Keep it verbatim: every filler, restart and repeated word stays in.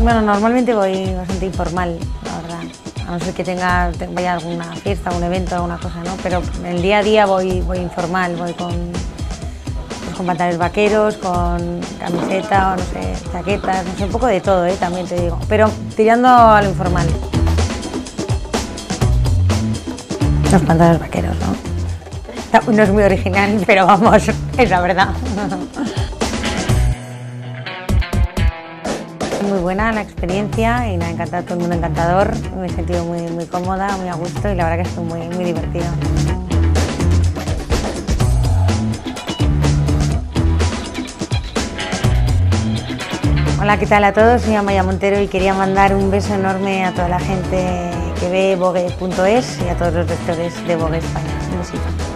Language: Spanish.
Bueno, normalmente voy bastante informal, la verdad. A no ser que tenga, vaya a alguna fiesta, algún evento, alguna cosa, ¿no? Pero en el día a día voy, voy informal, voy con, pues, con pantalones vaqueros, con camiseta, o no sé, chaquetas, no sé, un poco de todo, ¿eh? También te digo. Pero tirando a lo informal. Los pantalones vaqueros, ¿no? No es muy original, pero vamos, es la verdad. Muy buena la experiencia y me ha encantado, todo el mundo encantador, me he sentido muy, muy cómoda, muy a gusto y la verdad que estoy muy, muy divertido. Hola, ¿qué tal a todos? Soy Amaia Montero y quería mandar un beso enorme a toda la gente que ve Vogue punto es y a todos los lectores de Vogue España. Un besito.